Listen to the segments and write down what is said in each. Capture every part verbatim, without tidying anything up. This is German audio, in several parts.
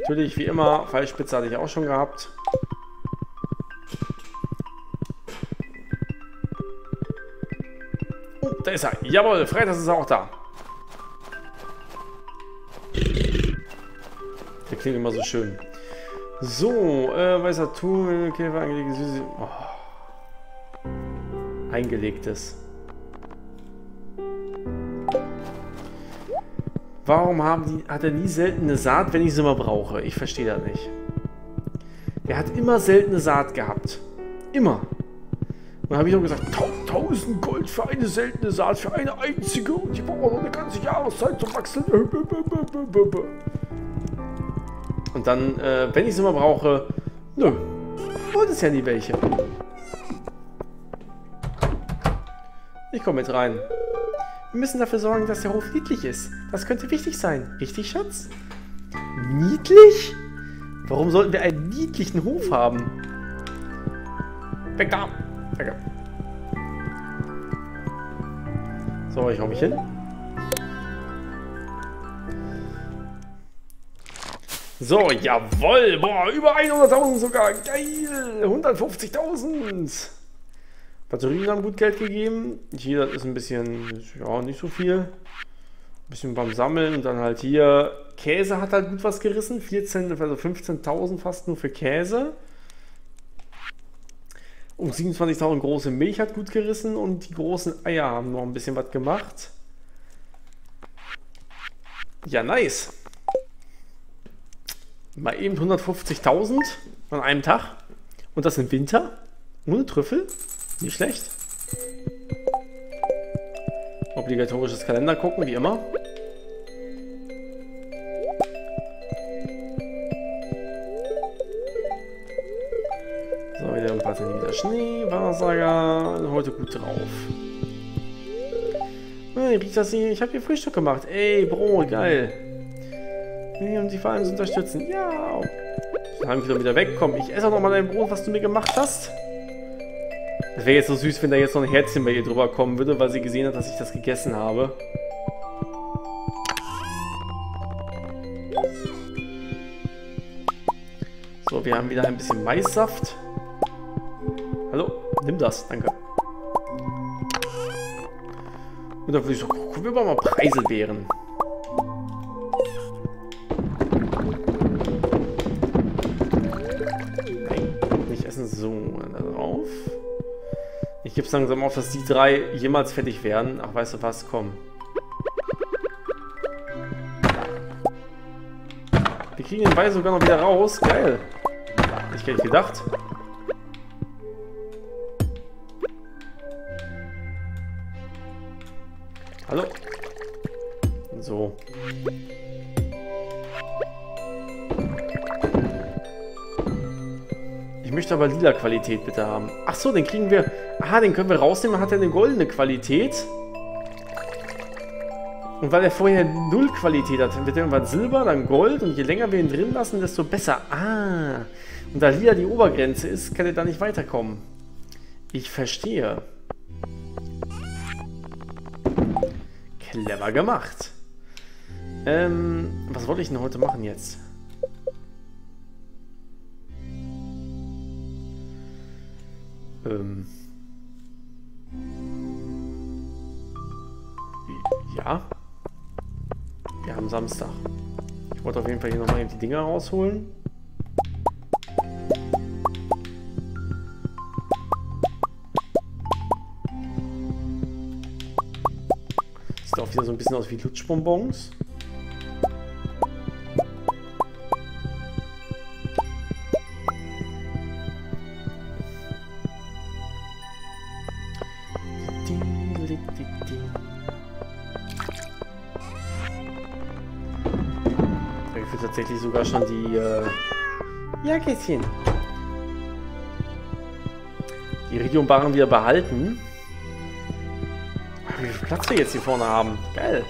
Natürlich, wie immer, Pfeilspitze hatte ich auch schon gehabt. Oh, da ist er. Jawohl, Freitags ist er auch da. Der klingt immer so schön. So, äh, weißer Tuch, Käfer, eingelegte Süße. Oh. Eingelegtes. Warum haben die, hat er nie seltene Saat, wenn ich sie mal brauche? Ich verstehe das nicht. Er hat immer seltene Saat gehabt. Immer. Und dann habe ich auch gesagt, tausend Gold für eine seltene Saat, für eine einzige. Und die braucht noch eine ganze Jahreszeit zum Wachsen. Und dann, äh, wenn ich sie mal brauche, nö, wollte es ja nie welche. Ich komme mit rein. Wir müssen dafür sorgen, dass der Hof niedlich ist. Das könnte wichtig sein. Richtig, Schatz? Niedlich? Warum sollten wir einen niedlichen Hof haben? Weg da! Danke. So, ich hau mich hin. So, jawohl! Boah, über hunderttausend sogar! Geil! hundertfünfzigtausend! Batterien haben gut Geld gegeben. Hier ist ein bisschen, ja, nicht so viel. Ein bisschen beim Sammeln und dann halt hier. Käse hat halt gut was gerissen. vierzehn, also fünfzehntausend fast nur für Käse. Und siebenundzwanzigtausend große Milch hat gut gerissen und die großen Eier haben noch ein bisschen was gemacht. Ja, nice. Mal eben hundertfünfzigtausend an einem Tag. Und das im Winter. Ohne Trüffel. Nicht schlecht. Obligatorisches Kalender gucken, wie immer. So, wieder ein paar Tage wieder Schnee, Wahrsager. Heute gut drauf. Hey, riecht das hier? Ich habe hier Frühstück gemacht. Ey, Brot, geil. Um die Vereine zu unterstützen. Ja. Dann haben wir wieder weg. Komm, ich esse auch noch mal dein Brot, was du mir gemacht hast. Es wäre jetzt so süß, wenn da jetzt noch ein Herzchen bei ihr drüber kommen würde, weil sie gesehen hat, dass ich das gegessen habe. So, wir haben wieder ein bisschen Maissaft. Hallo, nimm das, danke. Und dann würde ich so, gucken wir mal Preiselbeeren. Nein, nicht essen. So, da drauf. Ich gebe es langsam auf, dass die drei jemals fertig werden. Ach, weißt du was? Komm. Wir kriegen den Ball sogar noch wieder raus. Geil. Ich hätte gedacht. Hallo. So. Ich möchte aber lila Qualität bitte haben. Ach so, den kriegen wir... Aha, den können wir rausnehmen. Dann hat er eine goldene Qualität. Und weil er vorher null Qualität hat, wird er irgendwann Silber, dann Gold. Und je länger wir ihn drin lassen, desto besser. Ah. Und da lila die Obergrenze ist, kann er da nicht weiterkommen. Ich verstehe. Clever gemacht. Ähm, was wollte ich denn heute machen jetzt? Ähm. Ja. Wir haben Samstag. Ich wollte auf jeden Fall hier nochmal die Dinger rausholen. Sieht auch wieder so ein bisschen aus wie Lutschbonbons. Ich will tatsächlich sogar schon die äh ja, Kätzchen. Die Iridiumbarren wieder behalten. Wie viel Platz wir jetzt hier vorne haben. Geil.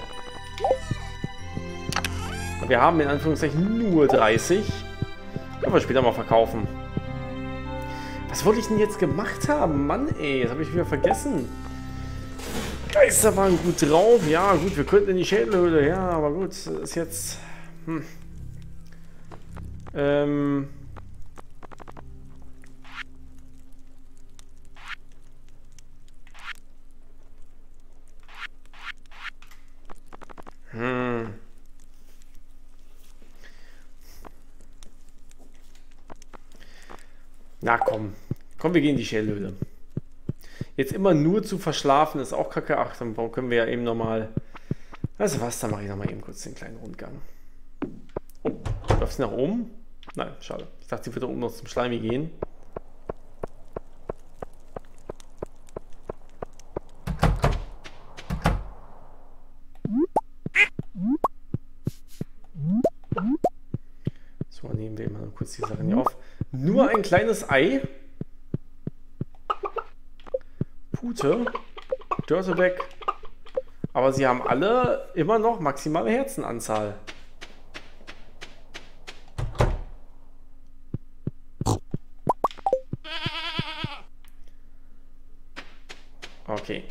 Wir haben in Anführungszeichen nur dreißig. Können wir später mal verkaufen. Was wollte ich denn jetzt gemacht haben? Mann, ey, das habe ich wieder vergessen. Geister waren gut drauf. Ja, gut, wir könnten in die Schädelhöhle. Ja, aber gut, ist jetzt... Hm. Ähm... Hm. Na komm. Komm, wir gehen in die Schädelhöhle. Jetzt immer nur zu verschlafen ist auch kacke. Ach, dann können wir ja eben nochmal... Weißt du was, dann mache ich nochmal eben kurz den kleinen Rundgang. Oh, läuft sie nach oben? Nein, schade. Ich dachte, sie würde oben noch zum Schleimi gehen. So, nehmen wir immer noch kurz die Sachen hier auf. Nur ein kleines Ei. Pute. Dörtebeck. Aber sie haben alle immer noch maximale Herzenanzahl. Okay.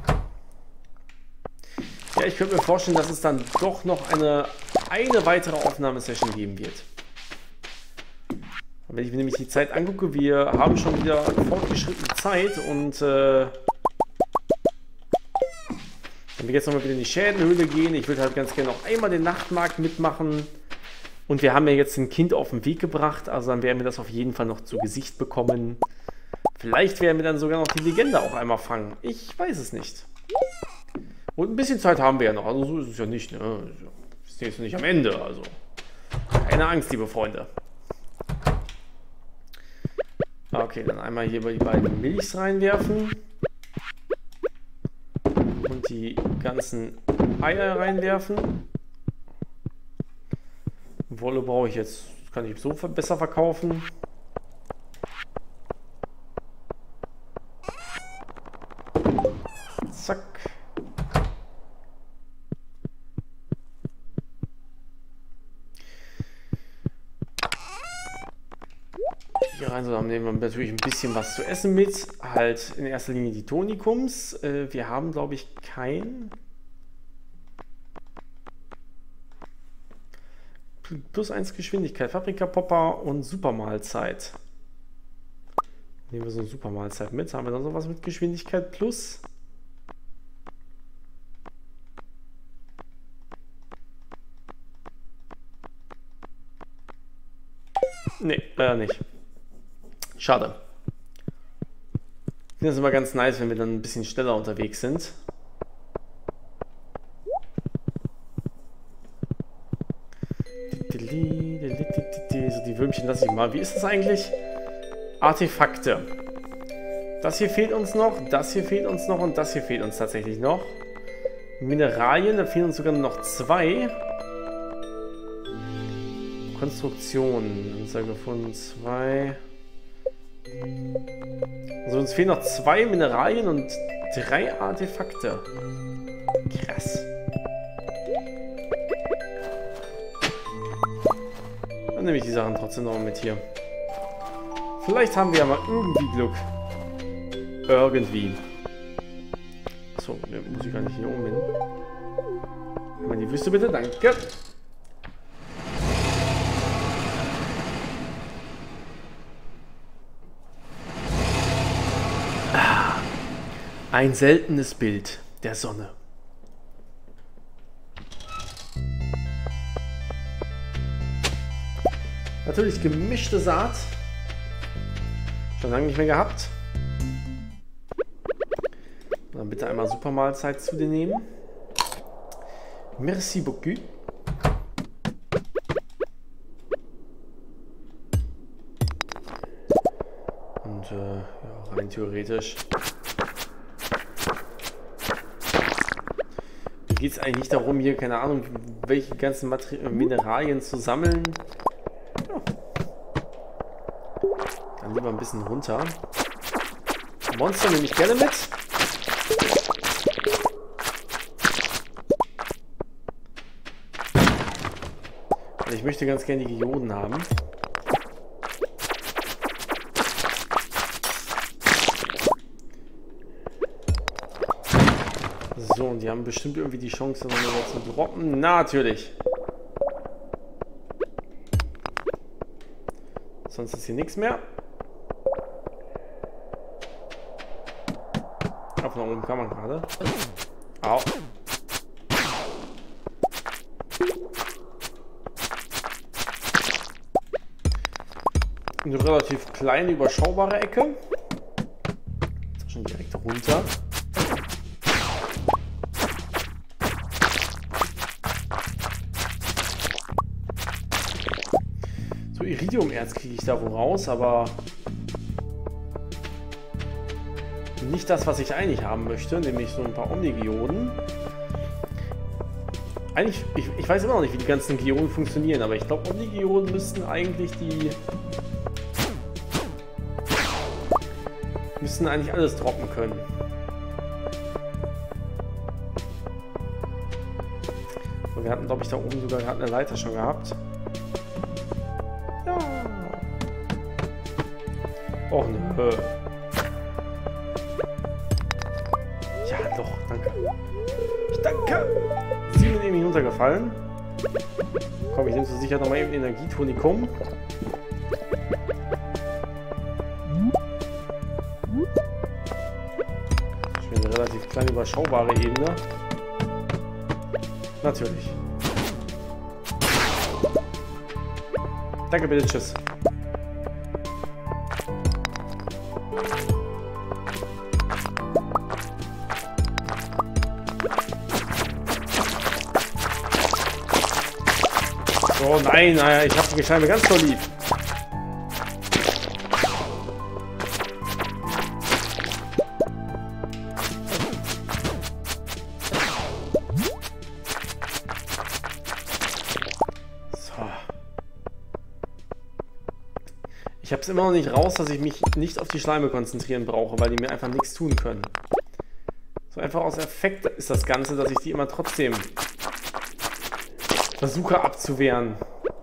Ja, ich könnte mir vorstellen, dass es dann doch noch eine, eine weitere Aufnahmesession geben wird. Wenn ich mir nämlich die Zeit angucke, wir haben schon wieder fortgeschrittene Zeit und äh, wenn wir jetzt nochmal wieder in die Schädelhöhle gehen, ich würde halt ganz gerne noch einmal den Nachtmarkt mitmachen und wir haben ja jetzt ein Kind auf den Weg gebracht, also dann werden wir das auf jeden Fall noch zu Gesicht bekommen. Vielleicht werden wir dann sogar noch die Legende auch einmal fangen, ich weiß es nicht. Und ein bisschen Zeit haben wir ja noch, also so ist es ja nicht, ne? Wir sind jetzt nicht am Ende, also keine Angst, liebe Freunde. Okay, dann einmal hier bei die beiden Milchs reinwerfen. Und die ganzen Eier reinwerfen. Wolle brauche ich jetzt, kann ich so besser verkaufen. Zack. Hier rein, so, dann nehmen wir natürlich ein bisschen was zu essen mit. Halt in erster Linie die Tonikums. Äh, wir haben, glaube ich, kein... Plus eins Geschwindigkeit, Paprika-Popper und Supermahlzeit. Nehmen wir so eine Supermahlzeit mit. Haben wir dann noch was mit Geschwindigkeit plus? Nee, leider nicht. Schade. Ich finde das immer ganz nice, wenn wir dann ein bisschen schneller unterwegs sind. So, die Würmchen lasse ich mal. Wie ist das eigentlich? Artefakte. Das hier fehlt uns noch, das hier fehlt uns noch und das hier fehlt uns tatsächlich noch. Mineralien, da fehlen uns sogar noch zwei. Konstruktion, Anzeige gefunden, zwei. Also uns fehlen noch zwei Mineralien und drei Artefakte. Krass. Dann nehme ich die Sachen trotzdem noch mit hier. Vielleicht haben wir ja mal irgendwie Glück. Irgendwie. Achso, muss ich gar nicht hier oben hin. Mal die Wüste bitte, danke. Ein seltenes Bild der Sonne. Natürlich gemischte Saat. Schon lange nicht mehr gehabt. Dann bitte einmal Supermahlzeit zu dir nehmen. Merci beaucoup. Und äh, ja, rein theoretisch geht es eigentlich nicht darum, hier, keine Ahnung, welche ganzen Materi Mineralien zu sammeln. Ja. Dann lieber ein bisschen runter. Monster nehme ich gerne mit. Und ich möchte ganz gerne die Geoden haben. So, und die haben bestimmt irgendwie die Chance, noch mal zu droppen. Na, natürlich. sonst ist hier nichts mehr. Auf nach oben kann man gerade. Au. Eine relativ kleine, überschaubare Ecke. Jetzt schon direkt runter. So, Iridiumerz kriege ich da wo raus, aber nicht das, was ich eigentlich haben möchte, nämlich so ein paar Omni-Geoden. Eigentlich, ich, ich weiß immer noch nicht, wie die ganzen Geoden funktionieren, aber ich glaube, Omni-Geoden müssten eigentlich die müssten eigentlich alles droppen können. So, wir hatten, glaube ich, da oben sogar gerade eine Leiter schon gehabt. Ja. Och nö. Ja, doch, danke. Ich danke. Sie sind eben runtergefallen. Komm, ich nehme so sicher nochmal eben Energietonikum. Eine relativ kleine, überschaubare Ebene. Natürlich. Danke, bitte, tschüss. Oh nein, nein, ich habe die Scheibe ganz doll lieb. Ich habe es immer noch nicht raus, dass ich mich nicht auf die Schleime konzentrieren brauche, weil die mir einfach nichts tun können. So einfach aus Effekt ist das Ganze, dass ich die immer trotzdem versuche abzuwehren.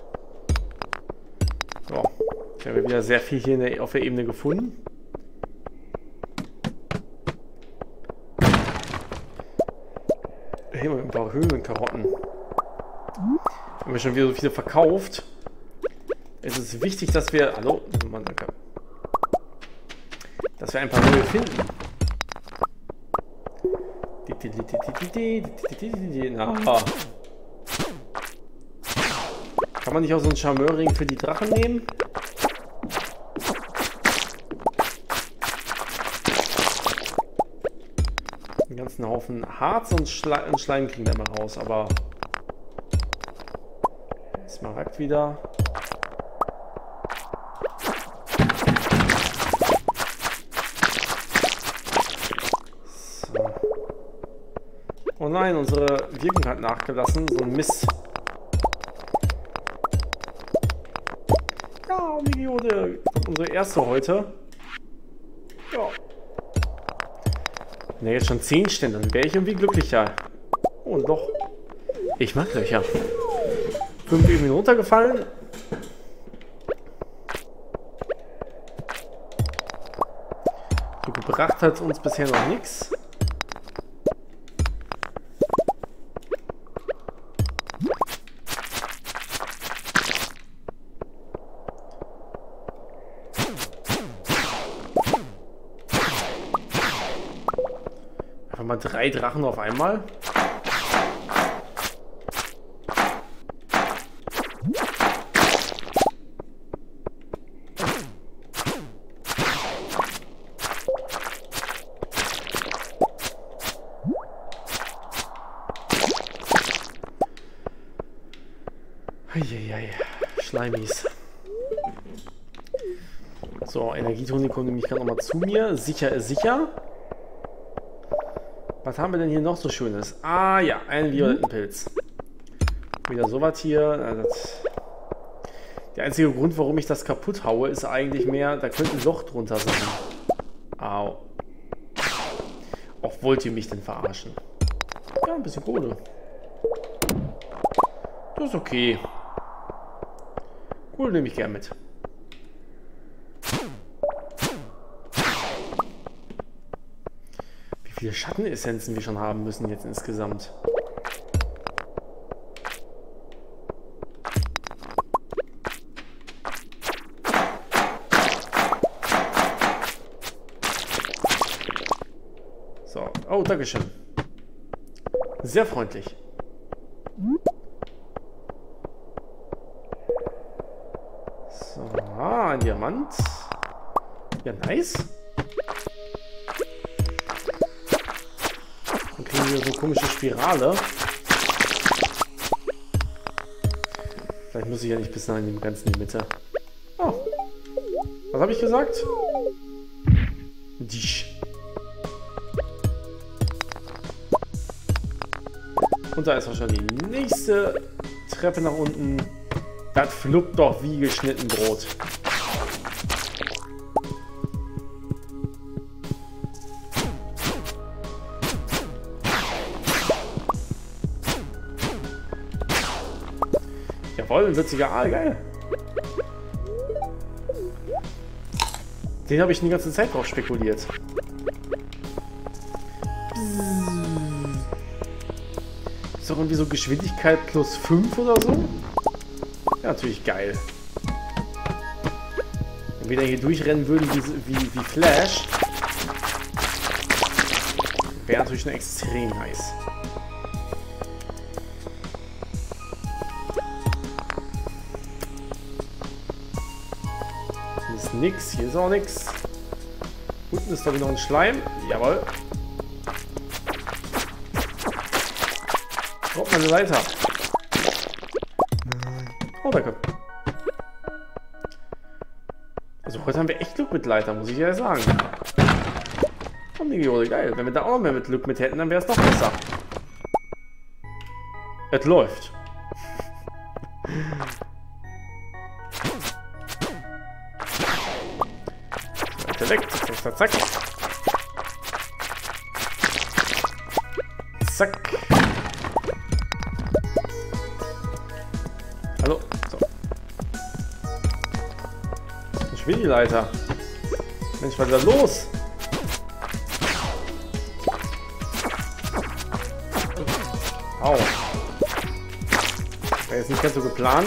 So, ich habe wieder sehr viel hier in der, auf der Ebene gefunden. Hey, ein paar Höhlenkarotten. Haben wir schon wieder so viele verkauft. Es ist wichtig, dass wir... Hallo? Mann, danke. Dass wir ein paar neue finden. Na. Kann man nicht auch so einen Charmeurring für die Drachen nehmen? Den ganzen Haufen Harz und, Schle und Schleim kriegen wir mal raus, aber... Smaragd wieder... Oh nein, unsere Wirkung hat nachgelassen. So ein Mist. Ja, Omni-Geode. Unsere erste heute. Ja. Wenn jetzt schon zehn Stände, dann wäre ich irgendwie glücklicher. Oh, doch. Ich mag Löcher. Fünf Ebenen runtergefallen. So gebracht hat uns bisher noch nichts. Mal drei Drachen auf einmal. Eieiei, Schleimis. So, Energietonikum nehme ich gerade nochmal zu mir. Sicher ist sicher. Was haben wir denn hier noch so Schönes? Ah ja, einen violetten Pilz. Wieder sowas hier. Das der einzige Grund, warum ich das kaputt haue, ist eigentlich mehr, da könnte ein Loch drunter sein. Au. Auch wollt ihr mich denn verarschen? Ja, ein bisschen Kohle. Das ist okay. Kohle nehme ich gern mit. Wie viele Schattenessenzen wir schon haben müssen jetzt insgesamt. Oh, dankeschön. Sehr freundlich. So, ein Diamant. Ja, nice. Dann kriegen wir so eine komische Spirale. Vielleicht muss ich ja nicht bis nach in ganz in die Mitte. Oh. Was habe ich gesagt? Disch. Und da ist wahrscheinlich die nächste Treppe nach unten. Das fluppt doch wie geschnitten Brot. Jawohl, ein witziger Aal, geil. Den habe ich die ganze Zeit drauf spekuliert. Ist doch irgendwie so Geschwindigkeit plus fünf oder so? Ja, natürlich geil. Wenn wir dann hier durchrennen würden wie, wie, wie Flash, wäre natürlich schon extrem nice. Hier ist nix, hier ist auch nix. Unten ist glaube ich noch ein Schleim. Jawohl. Oh, meine Leiter. Oh, danke. Also heute haben wir echt Glück mit Leiter, muss ich ja sagen. Oh, Nigiole, geil. Wenn wir da auch noch mehr mit Glück mit hätten, dann wäre es doch besser. Es läuft. So, weg. Zack, zack, zack. Zack. Hallo. So. Ich will die Leiter. Mensch, was ist da los? Au. War jetzt nicht ganz so geplant.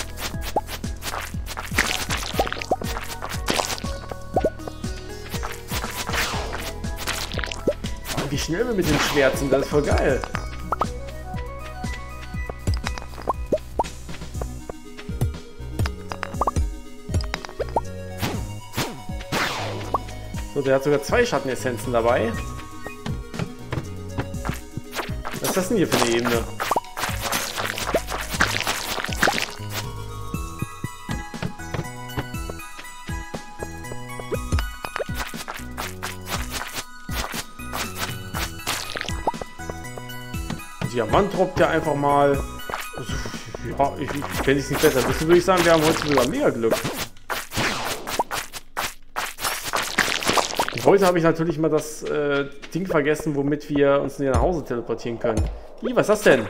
Oh, wie schnell wir mit dem Schwert sind, das ist voll geil. So, der hat sogar zwei Schattenessenzen dabei. Was ist das denn hier für eine Ebene? Diamant droppt ja einfach mal. Ja, ich, ich, wenn ich es nicht besser wüsste, würde ich sagen, wir haben heute sogar mega Glück. Heute habe ich natürlich mal das äh, Ding vergessen, womit wir uns nach Hause teleportieren können. Ih, was ist das denn?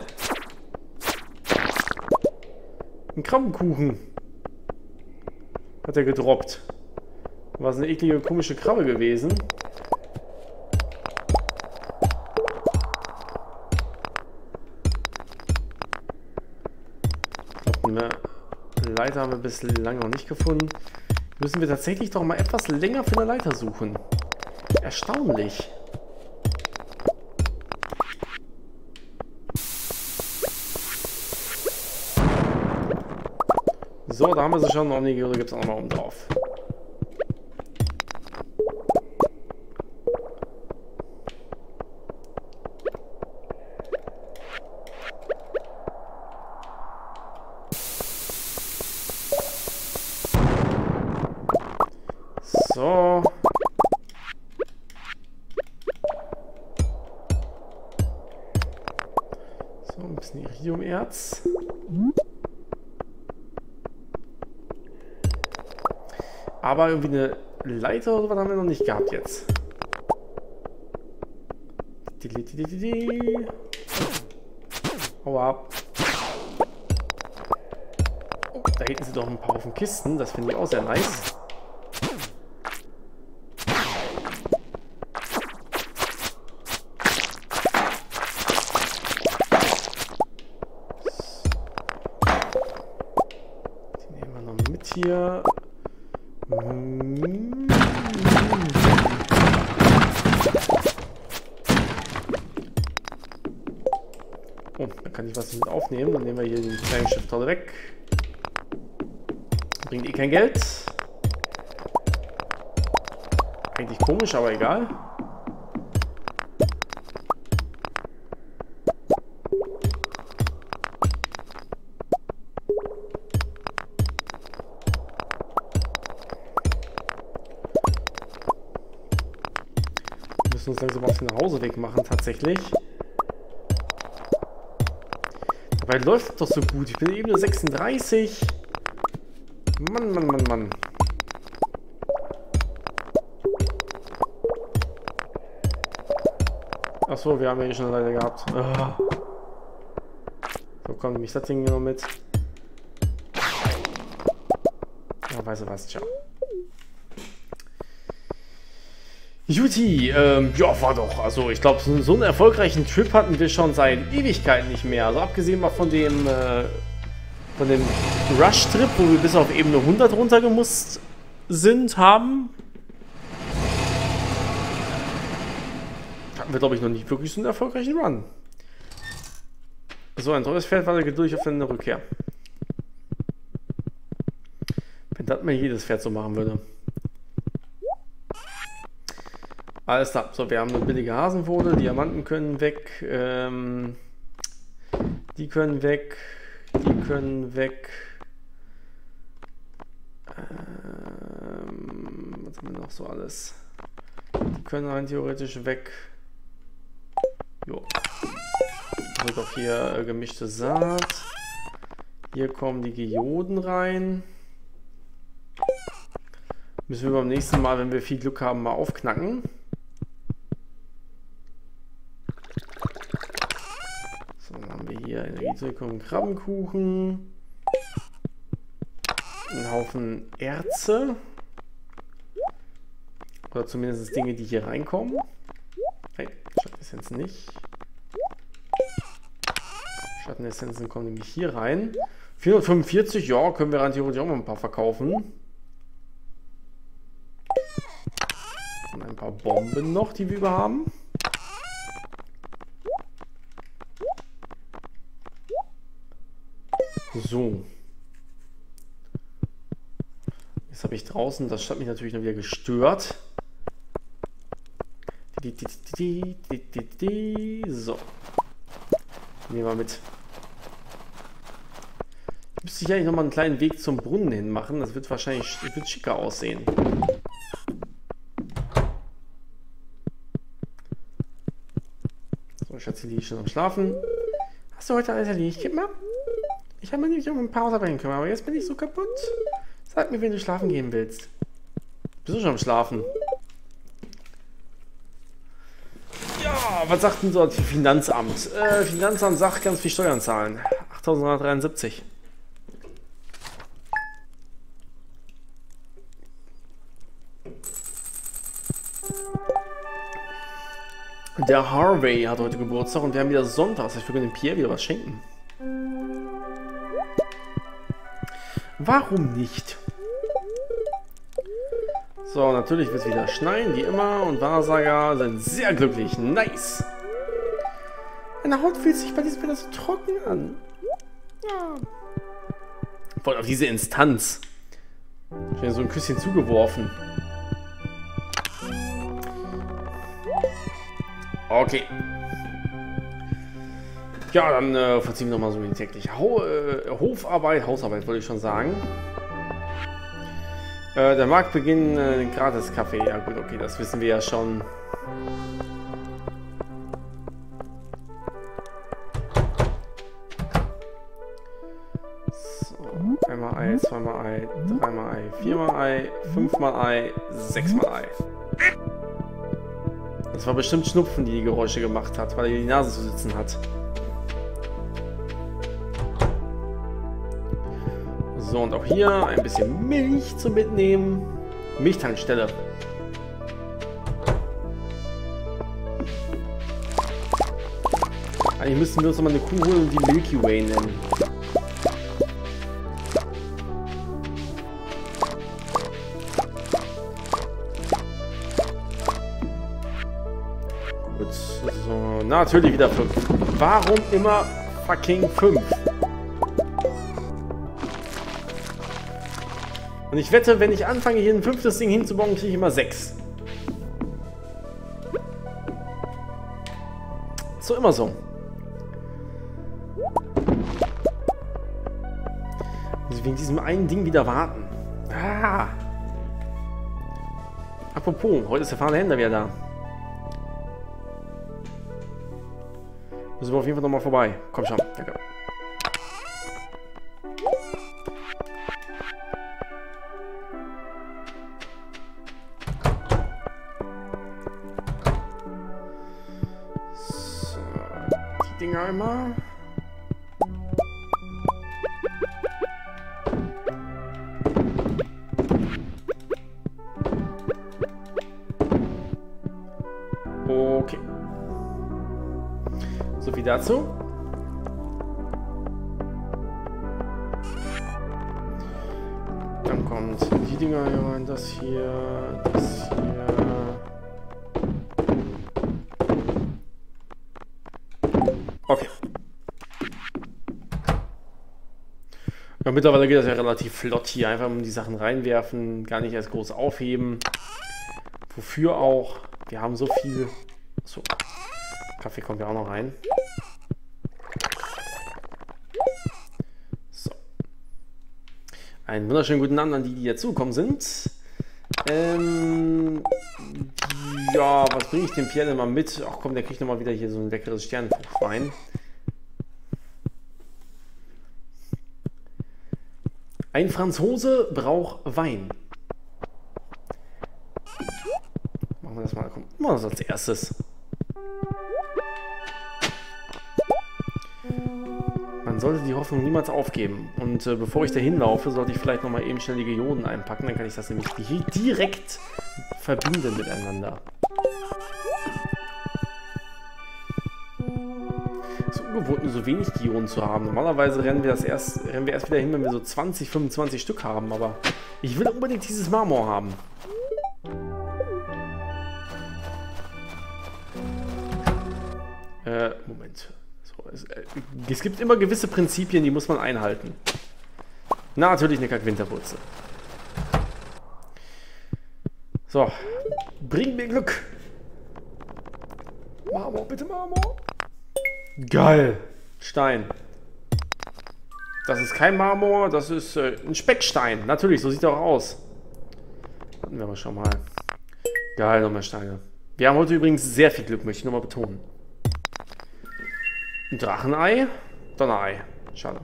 Ein Krabbenkuchen. Hat er gedroppt. War es eine eklige, komische Krabbe gewesen. Eine Leiter haben wir bislang noch nicht gefunden. Müssen wir tatsächlich doch mal etwas länger für eine Leiter suchen. Erstaunlich. So, da haben wir sie schon. Omnigure gibt es auch noch mal oben drauf. So. So, ein bisschen Iridiumerz. Aber irgendwie eine Leiter oder was haben wir noch nicht gehabt jetzt. Hau ab. Oh, da hinten sind doch ein paar Haufen Kisten. Das finde ich auch sehr nice. Die nehmen wir noch mit hier. kann ich was mit aufnehmen. Dann nehmen wir hier den kleinen Schifftolle weg. Bringt eh kein Geld. Eigentlich komisch, aber egal. Wir müssen uns langsam auf den Nachhauseweg machen, tatsächlich. Dabei läuft es doch so gut. Ich bin eben nur sechsunddreißig. Mann, Mann, Mann, Mann. Achso, wir haben ja eh schon leider gehabt. Ah. So, komm, nehme ich das Ding hier noch mit. Ja, weißt du was, ciao. Juti, ähm, ja, war doch. Also, ich glaube, so, so einen erfolgreichen Trip hatten wir schon seit Ewigkeiten nicht mehr. Also, abgesehen mal von dem, äh, von dem Rush-Trip, wo wir bis auf Ebene hundert runtergemusst sind, haben. Hatten wir, glaube ich, noch nicht wirklich so einen erfolgreichen Run. So, ein tolles Pferd war geduldig auf eine Rückkehr. Wenn das mal jedes Pferd so machen würde. Alles klar. So, wir haben eine billige Hasenpfote. Diamanten können weg. Ähm, die können weg. Die können weg. Ähm, was haben wir noch so alles? Die können rein theoretisch weg. Jo. Wird auch hier äh, gemischte Saat. Hier kommen die Geoden rein. Müssen wir beim nächsten Mal, wenn wir viel Glück haben, mal aufknacken. So, dann haben wir hier Energiedrücke und Krabbenkuchen. Einen Haufen Erze. Oder zumindest Dinge, die hier reinkommen. Nein, Schattenessenzen nicht. Schattenessenzen kommen nämlich hier rein. vierhundertfünfundvierzig, ja, können wir rein theoretisch auch mal ein paar verkaufen. Und ein paar Bomben noch, die wir über haben. So. Jetzt habe ich draußen, das hat mich natürlich noch wieder gestört. So. Nehmen wir mit. Müsste ich eigentlich noch mal einen kleinen Weg zum Brunnen hin machen. Das wird wahrscheinlich wird schicker aussehen. So, Schatzi, liege ich schon am Schlafen. Hast du heute alles erledigt, Kippmer? Ich habe mir nämlich um ein paar Hausarbeiten gekümmert, aber jetzt bin ich so kaputt. Sag mir, wenn du schlafen gehen willst. Bist du schon am Schlafen? Ja, was sagt denn so das Finanzamt? Äh, Finanzamt sagt, ganz viel Steuern zahlen. achttausenddreihundertdreiundsiebzig. Der Harvey hat heute Geburtstag und wir haben wieder Sonntag. Das heißt, wir können dem Pierre wieder was schenken. Warum nicht? So, natürlich wird es wieder schneien, wie immer. Und Wahrsager sind sehr glücklich. Nice. Meine Haut fühlt sich bei diesem Wetter so trocken an. Ja. Voll auf diese Instanz. Ich habe so ein Küsschen zugeworfen. Okay. Ja, dann äh, verziehen wir nochmal so die tägliche Ho äh, Hofarbeit, Hausarbeit wollte ich schon sagen. Äh, der Marktbeginn, äh, Gratis-Kaffee. Ja gut, okay, das wissen wir ja schon. So, einmal Ei, zweimal Ei, dreimal Ei, viermal Ei, fünfmal Ei, sechsmal Ei. Das war bestimmt Schnupfen, die die Geräusche gemacht hat, weil er die Nase zu sitzen hat. So, und auch hier ein bisschen Milch zum Mitnehmen. Milchtankstelle. Eigentlich müssten wir uns nochmal eine Kuh holen und die Milky Way nennen. Gut, so, natürlich wieder fünf. Warum immer fucking fünf. Und ich wette, wenn ich anfange, hier ein fünftes Ding hinzubauen, kriege ich immer sechs. So, immer so. Also wegen diesem einen Ding wieder warten. Ah. Apropos, heute ist der fahrende Händler wieder da. Müssen wir auf jeden Fall nochmal vorbei. Komm schon, danke. So, die Dinger einmal. Okay. So viel dazu. Dann kommt die Dinger hier rein, das hier, das hier. Okay. Ja, mittlerweile geht das ja relativ flott hier. Einfach um die Sachen reinwerfen, gar nicht erst groß aufheben. Wofür auch? Wir haben so viel. So. Kaffee kommt ja auch noch rein. So. Einen wunderschönen guten Abend an die, die dazugekommen sind. Ähm, ja, was bringe ich dem Pierre denn mal mit? Ach komm, der kriegt nochmal wieder hier so ein leckeres Sternenfruchtwein. Ein Franzose braucht Wein. Machen wir das mal. Komm, machen wir das als erstes. Man sollte die Hoffnung niemals aufgeben. Und äh, bevor ich da hinlaufe, sollte ich vielleicht nochmal eben schnell die Geoden einpacken. Dann kann ich das nämlich direkt verbinden miteinander. Es ist ungewohnt, nur so wenig Geoden zu haben. Normalerweise rennen wir, das erst, rennen wir erst wieder hin, wenn wir so zwanzig, fünfundzwanzig Stück haben. Aber ich will unbedingt dieses Marmor haben. Äh, Moment. So, es, äh, es gibt immer gewisse Prinzipien, die muss man einhalten. Na, natürlich eine Kackwinterwurzel. So. Bring mir Glück. Marmor, bitte Marmor. Geil. Stein. Das ist kein Marmor, das ist äh, ein Speckstein. Natürlich, so sieht er auch aus. Hatten wir aber schon mal. Geil, nochmal Steine. Wir haben heute übrigens sehr viel Glück, möchte ich nochmal betonen. Ein Drachenei? Donnerei. Schade.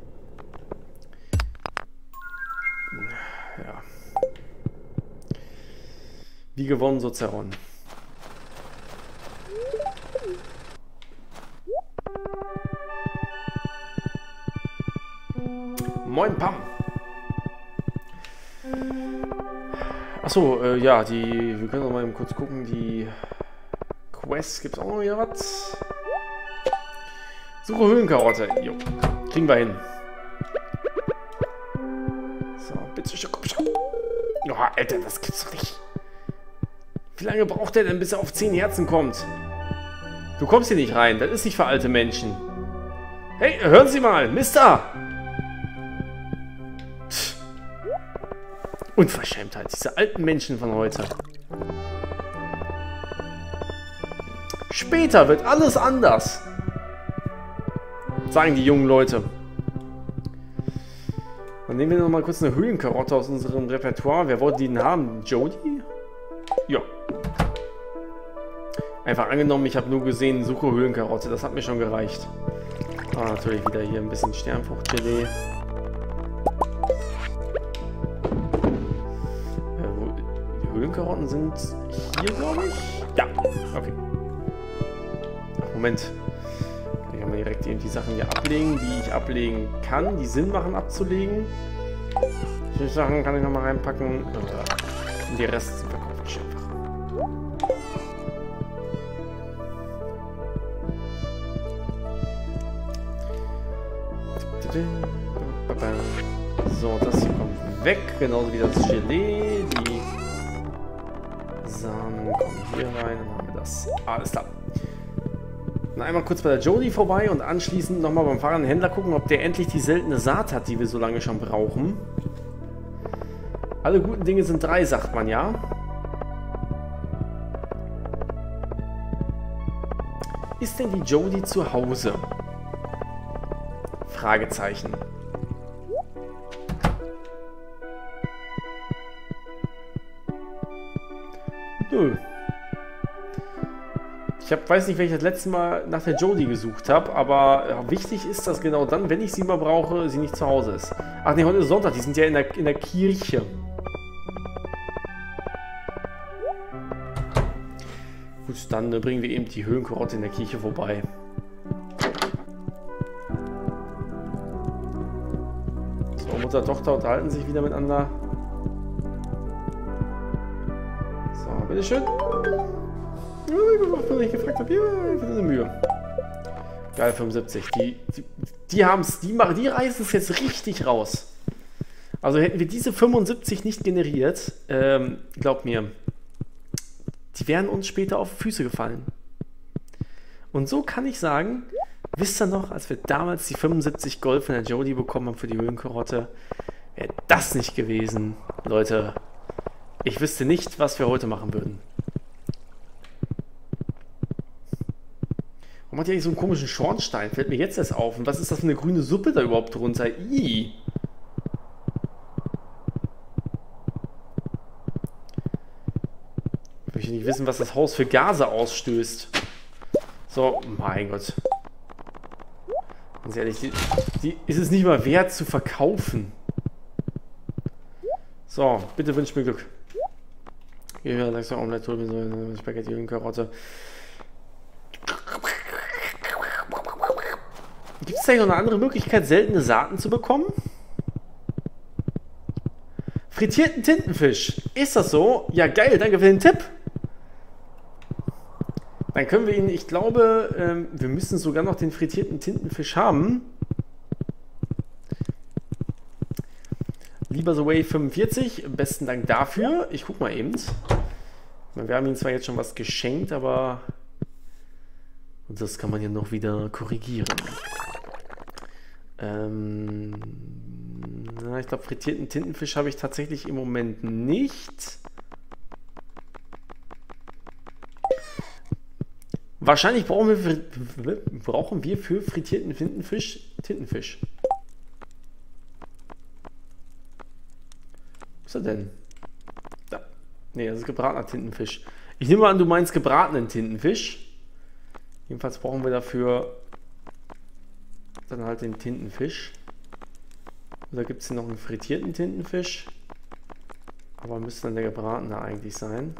Ja. Wie gewonnen, so zerronnen. Moin Pam. Achso, äh, ja, die. Wir können noch mal eben kurz gucken. Die Quests gibt es auch noch wieder was. Suche Höhlenkarotte. Jo. Kriegen wir hin. So, bitte schon, komm schon. Oh, Alter, das gibt's doch nicht. Wie lange braucht der denn, bis er auf zehn Herzen kommt? Du kommst hier nicht rein. Das ist nicht für alte Menschen. Hey, hören Sie mal, Mister! Pff. Unverschämtheit, diese alten Menschen von heute. Später wird alles anders. Sagen die jungen Leute. Dann nehmen wir noch mal kurz eine Höhlenkarotte aus unserem Repertoire. Wer wollte die denn haben? Jody? Ja. Einfach angenommen, ich habe nur gesehen, suche Höhlenkarotte. Das hat mir schon gereicht. Ah, natürlich wieder hier ein bisschen Sternfruchtgelee. Äh, wo, die Höhlenkarotten sind hier, glaube ich. Ja, okay. Ach, Moment. Kann man direkt eben die Sachen hier ablegen, die ich ablegen kann, die Sinn machen abzulegen. Die Sachen kann ich nochmal reinpacken. Und die Rest verkaufe ich einfach. So, das hier kommt weg, genauso wie das Gelee. Die Samen kommen hier rein, dann haben wir das. Alles klar. einmal kurz bei der Jodie vorbei und anschließend nochmal beim fahrenden Händler gucken, ob der endlich die seltene Saat hat, die wir so lange schon brauchen. Alle guten Dinge sind drei, sagt man ja. Ist denn die Jodie zu Hause? Fragezeichen. Nö. Ich hab, weiß nicht, wenn ich das letzte Mal nach der Jodie gesucht habe, aber ja, wichtig ist, dass genau dann, wenn ich sie mal brauche, sie nicht zu Hause ist. Ach nee, heute ist Sonntag, die sind ja in der, in der Kirche. Gut, dann äh, bringen wir eben die Höhlenkarotte in der Kirche vorbei. So, Mutter und Tochter unterhalten sich wieder miteinander. So, bitteschön. Was ich gefragt habe, ja, für eine Mühe. Geil, fünfundsiebzig. Die, die, die haben es, die, die reißen es jetzt richtig raus. Also hätten wir diese fünfundsiebzig nicht generiert, ähm, glaubt mir, die wären uns später auf Füße gefallen. Und so kann ich sagen, wisst ihr noch, als wir damals die fünfundsiebzig Gold von der Jodie bekommen haben für die Höhlenkarotte, wäre das nicht gewesen. Leute, ich wüsste nicht, was wir heute machen würden. Warum hat die eigentlich so einen komischen Schornstein? Fällt mir jetzt erst auf. Und was ist das für eine grüne Suppe da überhaupt drunter? Ih. Ich möchte nicht wissen, was das Haus für Gase ausstößt. So, mein Gott. Ganz ehrlich, die, die ist es nicht mal wert zu verkaufen. So, bitte wünsch mir Glück. Hier, sagst du Omelette, Spaghetti und Karotte. Gibt es da noch eine andere Möglichkeit, seltene Saaten zu bekommen? Frittierten Tintenfisch. Ist das so? Ja, geil, danke für den Tipp. Dann können wir ihn, ich glaube, ähm, wir müssen sogar noch den frittierten Tintenfisch haben. Lieber The Way fünfundvierzig, besten Dank dafür. Ich guck mal eben. Wir haben ihm zwar jetzt schon was geschenkt, aber das kann man ja noch wieder korrigieren. Ähm, na, ich glaube, frittierten Tintenfisch habe ich tatsächlich im Moment nicht. Wahrscheinlich brauchen wir für, brauchen wir für frittierten Tintenfisch Tintenfisch. Was ist er denn? Da. Nee, das ist gebratener Tintenfisch. Ich nehme an, du meinst gebratenen Tintenfisch. Jedenfalls brauchen wir dafür dann halt den Tintenfisch. Oder gibt es hier noch einen frittierten Tintenfisch? Aber müsste dann der gebratene eigentlich sein.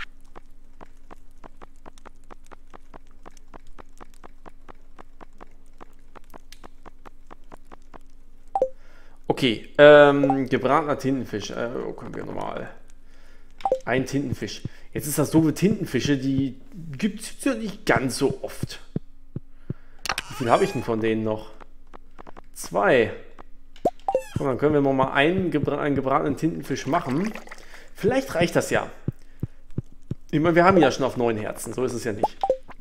Okay, ähm, gebratener Tintenfisch. Äh, oh, können wir nochmal. Ein Tintenfisch. Jetzt ist das doofe Tintenfische, die gibt es ja nicht ganz so oft. Wie viel habe ich denn von denen noch? Zwei. Und dann können wir noch mal einen, gebra einen gebratenen Tintenfisch machen. Vielleicht reicht das ja. Ich meine, wir haben ihn ja schon auf neun Herzen. So ist es ja nicht.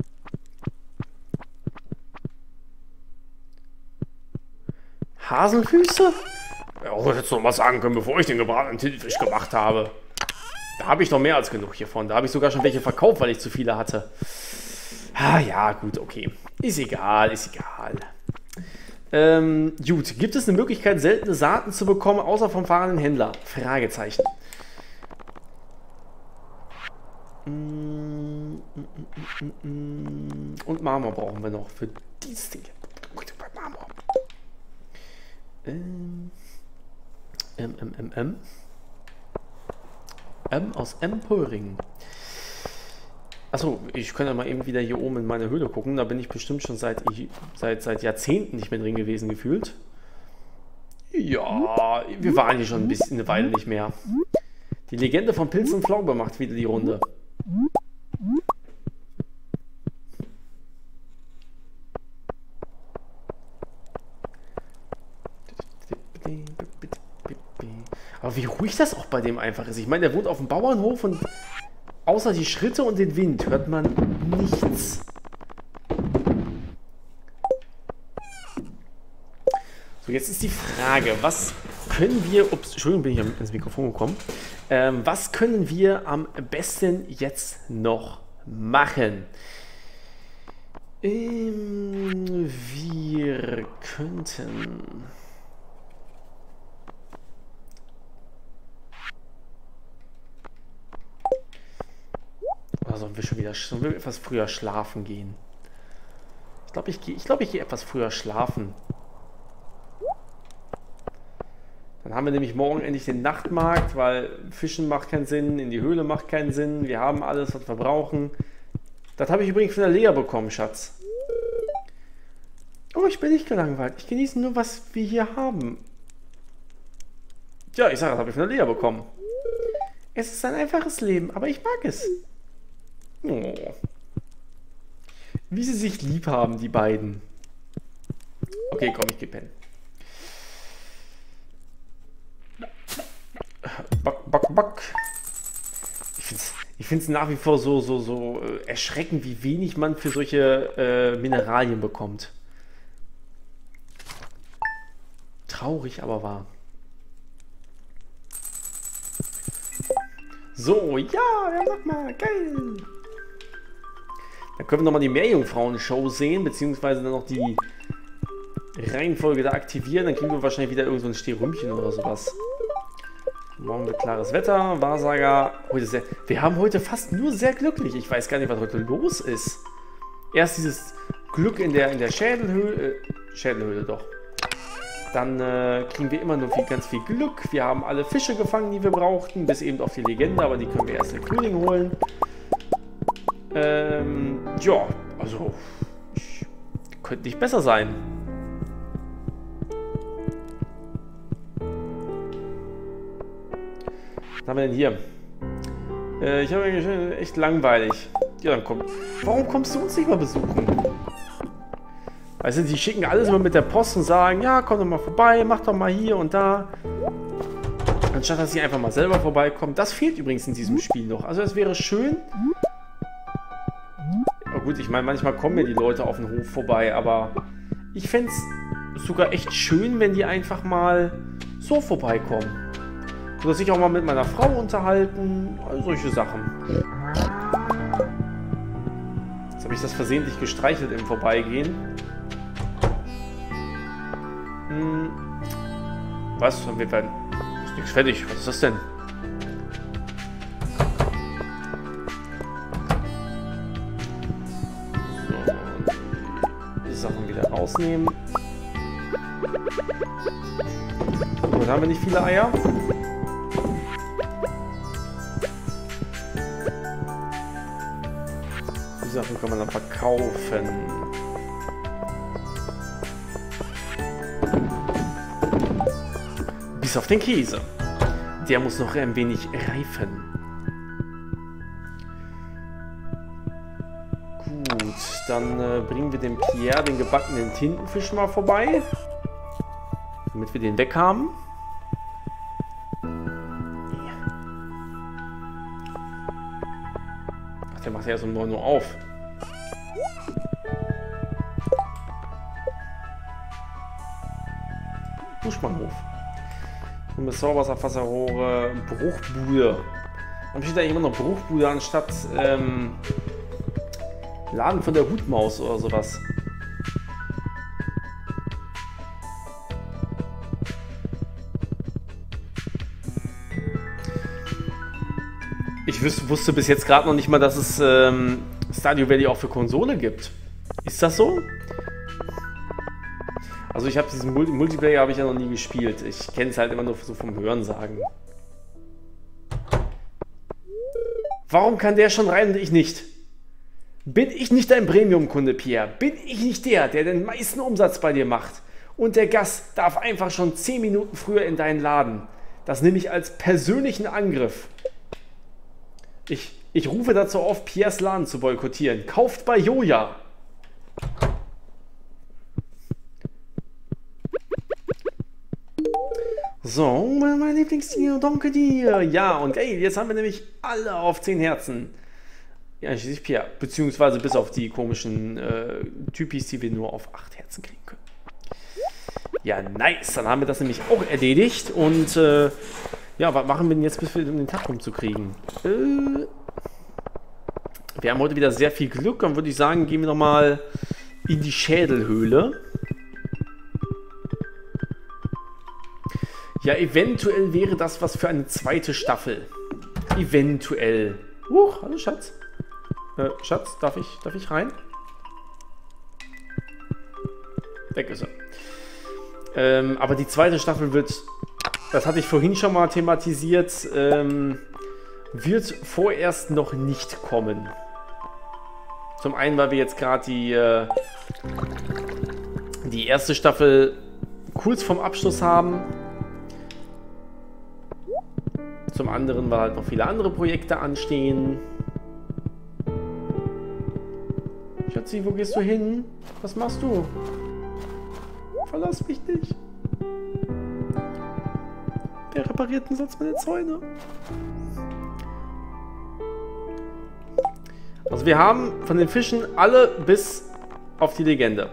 Hasenfüße? Ja, ich hätte noch mal sagen können, bevor ich den gebratenen Tintenfisch gemacht habe. Da habe ich doch mehr als genug hiervon. Da habe ich sogar schon welche verkauft, weil ich zu viele hatte. Ah ja, gut, okay. Ist egal, ist egal. Ähm, gut, gibt es eine Möglichkeit, seltene Saaten zu bekommen, außer vom fahrenden Händler? Fragezeichen. Und Marmor brauchen wir noch für dieses Ding. Marmor. Ähm, M, M, M, M. M aus Emporing. Achso, ich kann ja mal eben wieder hier oben in meine Höhle gucken. Da bin ich bestimmt schon seit, seit, seit Jahrzehnten nicht mehr drin gewesen gefühlt. Ja, wir waren hier schon ein bisschen eine Weile nicht mehr. Die Legende von Pilz und Pflaume macht wieder die Runde. Aber wie ruhig das auch bei dem einfach ist. Ich meine, der wohnt auf dem Bauernhof und außer die Schritte und den Wind hört man nichts. So, jetzt ist die Frage, was können wir, ups, Entschuldigung, bin ich ins Mikrofon gekommen, ähm, was können wir am besten jetzt noch machen? Ähm, wir könnten... Oder sollen wir schon wieder sollen wir etwas früher schlafen gehen? Ich glaube, ich gehe ich glaub, ich gehe etwas früher schlafen. Dann haben wir nämlich morgen endlich den Nachtmarkt, weil Fischen macht keinen Sinn, in die Höhle macht keinen Sinn. Wir haben alles, was wir brauchen. Das habe ich übrigens von der Lea bekommen, Schatz. Oh, ich bin nicht gelangweilt. Ich genieße nur, was wir hier haben. Ja, ich sage, das habe ich von der Lea bekommen. Es ist ein einfaches Leben, aber ich mag es. Oh. Wie sie sich lieb haben, die beiden. Okay, komm, ich geh pennen. Bock, bock, bock. Ich finde es ich find's nach wie vor so, so, so äh, erschreckend, wie wenig man für solche äh, Mineralien bekommt. Traurig, aber wahr. So, ja, ja, mach mal, geil. Dann können wir nochmal die Meerjungfrauen-Show sehen, beziehungsweise dann noch die Reihenfolge da aktivieren. Dann kriegen wir wahrscheinlich wieder irgend so ein Stehrümpchen oder sowas. Morgen wird klares Wetter, Wahrsager. Heute sehr, wir haben heute fast nur sehr glücklich. Ich weiß gar nicht, was heute los ist. Erst dieses Glück in der, in der Schädelhöhle. Äh, Schädelhöhle doch. Dann äh, kriegen wir immer nur viel, ganz viel Glück. Wir haben alle Fische gefangen, die wir brauchten. Bis eben auf die Legende, aber die können wir erst im Frühling holen. Ähm, ja, also ich, könnte nicht besser sein. Was haben wir denn hier? Äh, ich habe eigentlich echt langweilig. Ja, dann komm. Warum kommst du uns nicht mal besuchen? Weißt du, die schicken alles immer mit der Post und sagen, ja, komm doch mal vorbei, mach doch mal hier und da. Anstatt dass sie einfach mal selber vorbeikommen. Das fehlt übrigens in diesem Spiel noch. Also es wäre schön. Ja gut, ich meine, manchmal kommen ja die Leute auf den Hof vorbei, aber ich fände es sogar echt schön, wenn die einfach mal so vorbeikommen. Oder sich auch mal mit meiner Frau unterhalten, also solche Sachen. Jetzt habe ich das versehentlich gestreichelt im Vorbeigehen. Hm. Was? Haben wir bei... Ist nichts fertig. Was ist das denn? So. Die Sachen wieder rausnehmen. Und haben wir nicht viele Eier? Die Sachen kann man dann verkaufen. Bis auf den Käse. Der muss noch ein wenig reifen. Gut, dann äh, bringen wir dem Pierre den gebackenen Tintenfisch mal vorbei. Damit wir den weg haben. Ach, der macht ja erst um neun Uhr auf. Buschmannhof. Mit Sauerwasserfasserrohre, Bruchbude. Dann steht da immer noch Bruchbude anstatt ähm, Laden von der Hutmaus oder sowas. Ich wüs wusste bis jetzt gerade noch nicht mal, dass es ähm, Stardew Valley auch für Konsole gibt. Ist das so? Also ich habe diesen Multi Multiplayer habe ich ja noch nie gespielt. Ich kenne es halt immer nur so vom Hörensagen. Warum kann der schon rein und ich nicht? Bin ich nicht dein Premium-Kunde, Pierre? Bin ich nicht der, der den meisten Umsatz bei dir macht? Und der Gast darf einfach schon zehn Minuten früher in deinen Laden. Das nehme ich als persönlichen Angriff. Ich, ich rufe dazu auf, Pierres Laden zu boykottieren. Kauft bei Joja! So, mein Lieblingstier, danke dir. Ja, und ey, jetzt haben wir nämlich alle auf zehn Herzen. Ja, schließlich Pierre. Beziehungsweise bis auf die komischen äh, Typis, die wir nur auf acht Herzen kriegen können. Ja, nice. Dann haben wir das nämlich auch erledigt. Und äh, ja, was machen wir denn jetzt, bis wir um den Tag rumzukriegen? Äh, wir haben heute wieder sehr viel Glück. Dann würde ich sagen, gehen wir nochmal in die Schädelhöhle. Ja, eventuell wäre das was für eine zweite Staffel. Eventuell. Huch, hallo Schatz. Äh, Schatz, darf ich, darf ich rein? Weg ist er. Ähm, aber die zweite Staffel wird, das hatte ich vorhin schon mal thematisiert, ähm, wird vorerst noch nicht kommen. Zum einen, weil wir jetzt gerade die, äh, die erste Staffel kurz vorm Abschluss haben. Zum anderen, weil halt noch viele andere Projekte anstehen. Schatzi, wo gehst du hin? Was machst du? Verlass mich nicht. Wer repariert denn sonst meine Zäune? Also wir haben von den Fischen alle bis auf die Legende.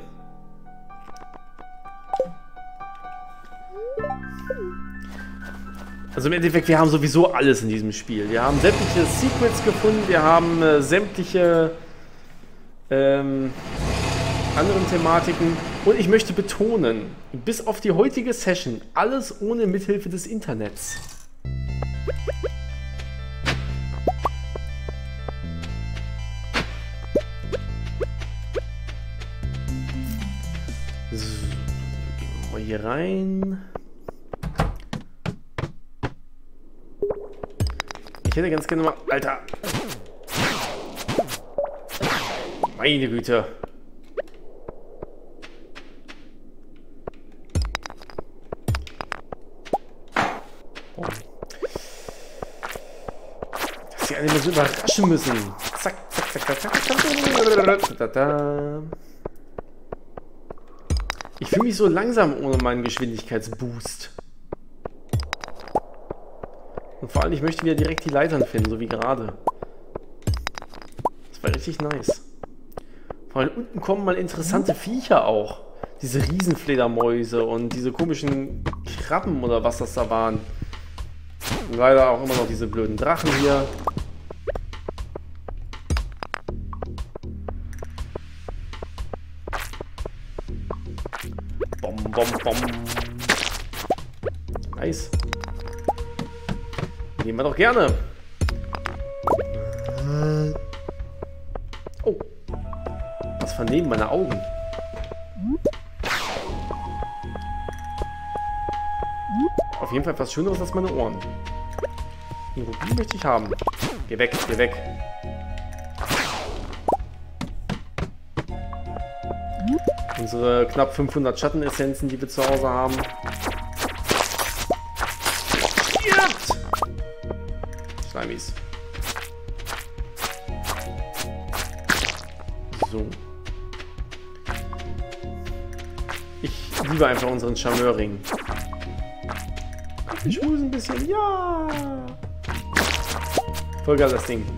Also im Endeffekt, wir haben sowieso alles in diesem Spiel. Wir haben sämtliche Secrets gefunden, wir haben äh, sämtliche ähm, anderen Thematiken. Und ich möchte betonen, bis auf die heutige Session, alles ohne Mithilfe des Internets. So, gehen wir mal hier rein. Ich hätte ganz gerne mal... Alter! Meine Güte! Dass sie alle mal so überraschen müssen. Zack, zack, zack, zack, zack, zack, zack. Ich fühle mich so langsam ohne meinen Geschwindigkeitsboost. Und vor allem, ich möchte wieder direkt die Leitern finden, so wie gerade. Das war richtig nice. Vor allem unten kommen mal interessante Viecher auch. Diese Riesenfledermäuse und diese komischen Krabben oder was das da waren. Und leider auch immer noch diese blöden Drachen hier. Bom, bom, bom. Nice. Nehmen wir doch gerne. Oh. Was vernehmen meine Augen? Auf jeden Fall etwas Schöneres als meine Ohren. Den Rubin möchte ich haben. Geh weg, geh weg. Unsere knapp fünfhundert Schattenessenzen, die wir zu Hause haben. Stirbt! Schleimis. So. Ich liebe einfach unseren Charmeurring. Ich schmuse ein bisschen. Ja! Voll geil das Ding.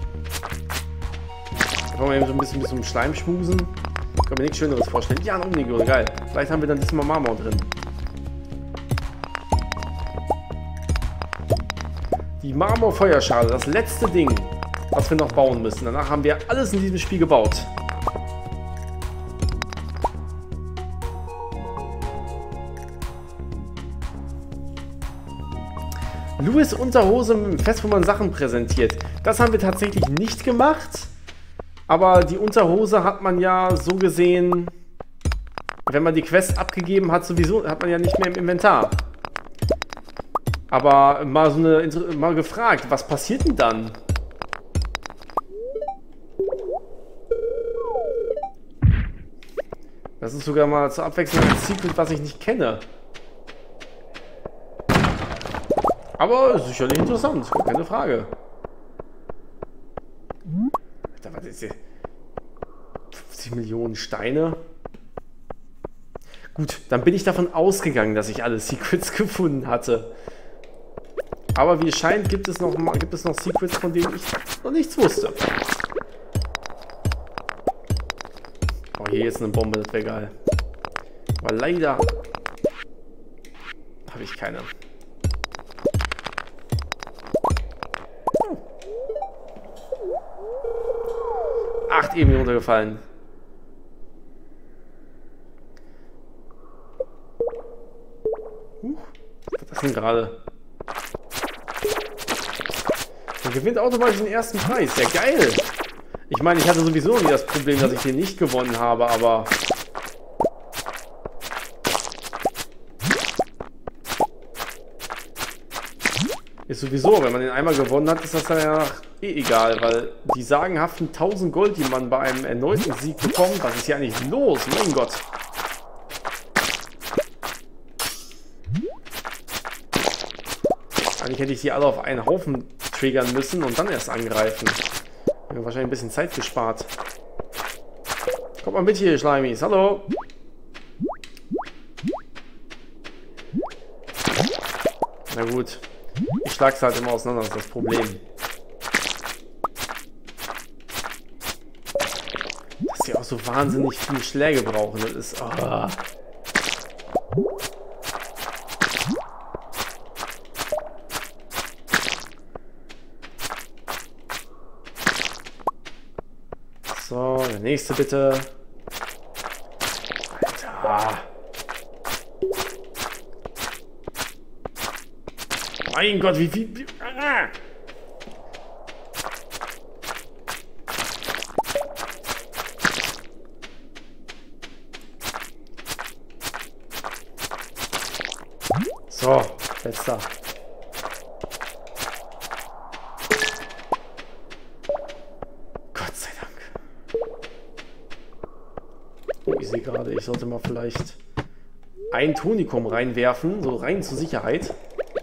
Da wollen wir eben so ein bisschen bis zum Schleim schmusen. Kann mir nichts Schöneres vorstellen. Ja, ein Omnigol, geil. Vielleicht haben wir dann diesmal Marmor drin. Die Marmorfeuerschale, das letzte Ding, was wir noch bauen müssen. Danach haben wir alles in diesem Spiel gebaut. Louis Unterhose mit dem Fest, wo man Sachen präsentiert. Das haben wir tatsächlich nicht gemacht. Aber die Unterhose hat man ja so gesehen, wenn man die Quest abgegeben hat, sowieso hat man ja nicht mehr im Inventar. Aber mal so eine, mal gefragt, was passiert denn dann? Das ist sogar mal zur Abwechslung ein Secret, was ich nicht kenne. Aber sicherlich interessant, keine Frage. Alter, was ist hier? fünfzig Millionen Steine. Gut, dann bin ich davon ausgegangen, dass ich alle Secrets gefunden hatte. Aber wie es scheint, gibt es noch, gibt es noch Secrets, von denen ich noch nichts wusste. Oh, hier ist eine Bombe, das wäre geil. Aber leider habe ich keine. Acht eben runtergefallen. Huch, was ist das denn gerade? Man gewinnt automatisch den ersten Preis. Ja, geil. Ich meine, ich hatte sowieso nie das Problem, dass ich den nicht gewonnen habe, aber... Ist sowieso, wenn man den einmal gewonnen hat, ist das dann ja eh egal, weil die sagenhaften tausend Gold, die man bei einem erneuten Sieg bekommt, was ist hier eigentlich los? Mein Gott. Eigentlich hätte ich die alle auf einen Haufen triggern müssen und dann erst angreifen. Mir wahrscheinlich ein bisschen Zeit gespart. Kommt mal mit hier, Schleimis. Hallo. Na gut. Ich schlag's halt immer auseinander, das ist das Problem. Dass sie auch so wahnsinnig viele Schläge brauchen, das ist... Oh. So, der nächste bitte. Alter. Mein Gott, wie viel... Wie, ah. So, letzter. Gott sei Dank. Oh, ich sehe gerade, ich sollte mal vielleicht ein Tonikum reinwerfen, so rein zur Sicherheit.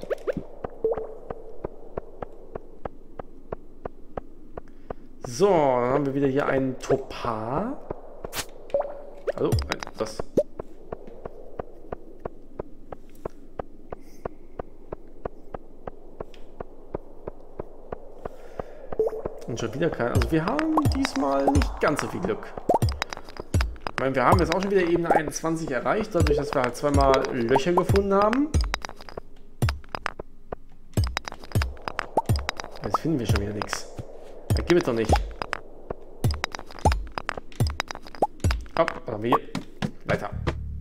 So, dann haben wir wieder hier einen Topar. Hallo, nein, das. Und schon wieder kein. Also wir haben diesmal nicht ganz so viel Glück. Ich meine, wir haben jetzt auch schon wieder Ebene einundzwanzig erreicht, dadurch, dass wir halt zweimal Löcher gefunden haben. Jetzt finden wir schon wieder nichts. Da gibt es doch nicht. Hopp, was haben wir hier? Weiter.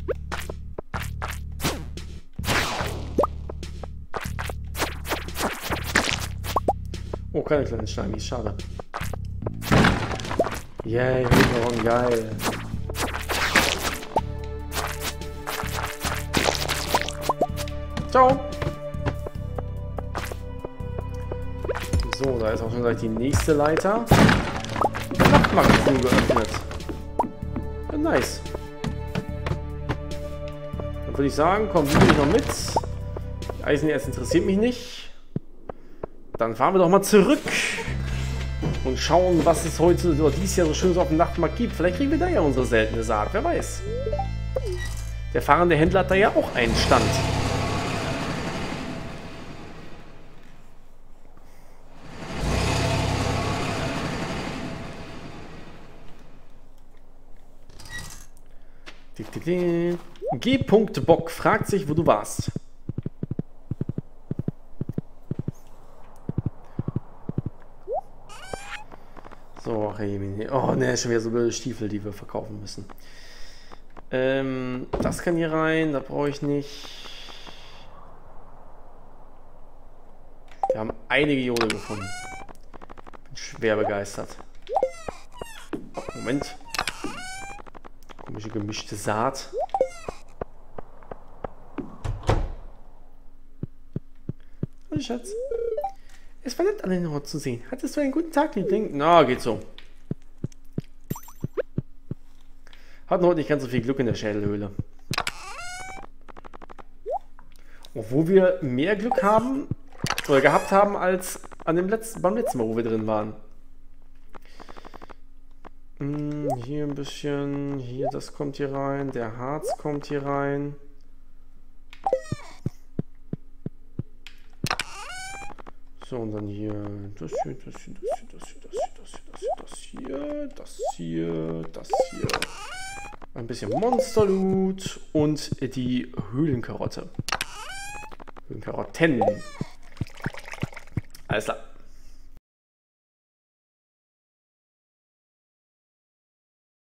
Oh, keine kleinen Schleimis, schade. Yay, Hühnerhorn, geil. Ciao. So, da ist auch schon gleich die nächste Leiter. Nachtmagazin geöffnet. Ja, nice. Dann würde ich sagen, kommt wirklich noch mit. Die Eisenerz interessiert mich nicht. Dann fahren wir doch mal zurück und schauen, was es heute oder dieses Jahr so schönes auf dem Nachtmarkt gibt. Vielleicht kriegen wir da ja unsere seltene Saat, wer weiß. Der fahrende Händler hat da ja auch einen Stand. G. Bock fragt sich, wo du warst. So, hey, oh ne, schon wieder so blöde Stiefel, die wir verkaufen müssen. Ähm, das kann hier rein, da brauche ich nicht. Wir haben einige Jode gefunden. Bin schwer begeistert. Oh, Moment. Komische gemischte Saat. Hallo Schatz. Es war nett, an den Ort zu sehen. Hattest du einen guten Tag, Liebling? Na, geht so. Hatten heute nicht ganz so viel Glück in der Schädelhöhle. Obwohl wir mehr Glück haben oder gehabt haben als an dem letzten, beim letzten Mal, wo wir drin waren. Hm, hier ein bisschen, hier das kommt hier rein, der Harz kommt hier rein. So, und dann hier das hier, das hier, das hier, das hier, das hier, das hier, das hier. Ein bisschen Monster-Loot und die Höhlenkarotte. Karotten. Alles klar.